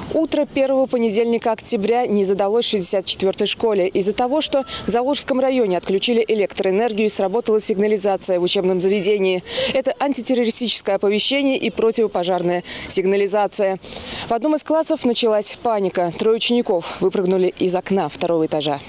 Утро первого понедельника октября не задалось 64-й школе. Из-за того, что в Заволжском районе отключили электроэнергию, сработала сигнализация в учебном заведении. Это антитеррористическое оповещение и противопожарная сигнализация. В одном из классов началась паника. 3 учеников выпрыгнули из окна 2-го этажа.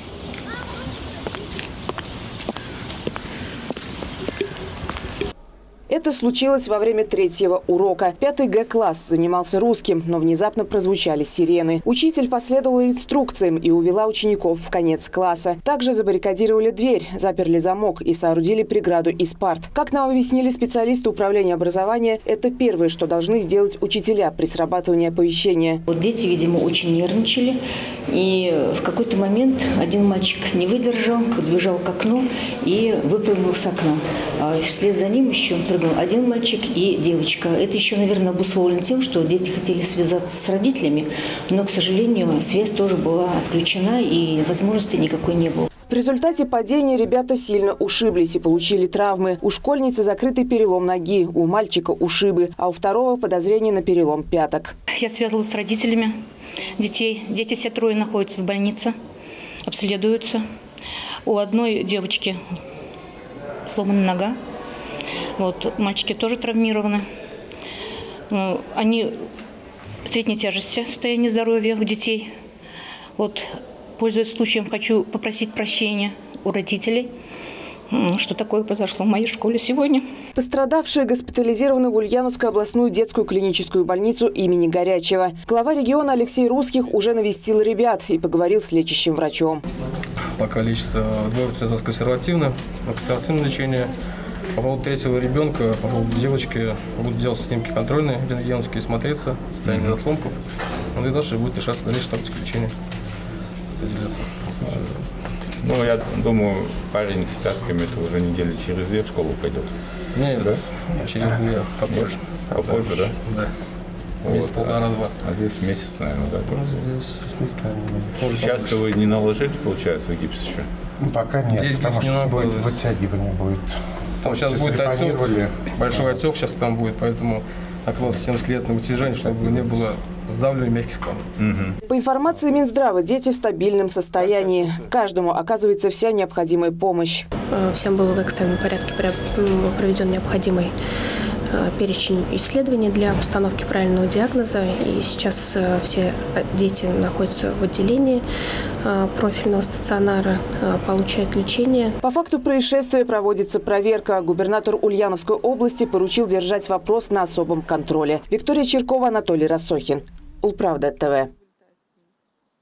Это случилось во время 3-го урока. 5-й Г-класс занимался русским, но внезапно прозвучали сирены. Учитель последовала инструкциям и увела учеников в конец класса. Также забаррикадировали дверь, заперли замок и соорудили преграду из парт. Как нам объяснили специалисты управления образования, это первое, что должны сделать учителя при срабатывании оповещения. Дети, видимо, очень нервничали. И в какой-то момент один мальчик не выдержал, подбежал к окну и выпрыгнул с окна. А вслед за ним еще прыгнул один мальчик и девочка. Это еще, наверное, обусловлено тем, что дети хотели связаться с родителями, но, к сожалению, связь тоже была отключена и возможности никакой не было. В результате падения ребята сильно ушиблись и получили травмы. У школьницы закрытый перелом ноги, у мальчика ушибы, а у второго подозрение на перелом пяток. Я связывалась с родителями детей. Дети все 3 находятся в больнице, обследуются. У одной девочки сломана нога. Мальчики тоже травмированы. Они средней тяжести состояние здоровья у детей. Пользуясь случаем, хочу попросить прощения у родителей, что такое произошло в моей школе сегодня. Пострадавшие госпитализированы в Ульяновскую областную детскую клиническую больницу имени Горячева. Глава региона Алексей Русских уже навестил ребят и поговорил с лечащим врачом. Пока лечится 2 консервативное лечение. По поводу 3-го ребенка, по поводу девочки, будут делать снимки контрольные, рентгеновские, смотреться, состояние заслонков. И дальше будет решаться дальнейшее тактика лечения. Я думаю, парень с пятками это уже недели через 2 в школу пойдет. Нет, да? Через 2, попозже. Попозже, да? Да. Месяц, 1,5-2. А здесь месяц, наверное, да? Здесь Сейчас вы не наложили, получается, гипс еще? Пока нет, здесь потому что будет вытягивание будет. Там сейчас будет отек, большой отек сейчас там будет, поэтому накладывается стенскелетное вытяжение, чтобы не было сдавливания мягких тканей. По информации Минздрава, дети в стабильном состоянии. Каждому оказывается вся необходимая помощь. Всем был в экстренном порядке проведен необходимый перечень исследований для постановки правильного диагноза. И сейчас все дети находятся в отделении профильного стационара, получают лечение. По факту происшествия проводится проверка. Губернатор Ульяновской области поручил держать вопрос на особом контроле. Виктория Черкова, Анатолий Рассохин. Улправда ТВ.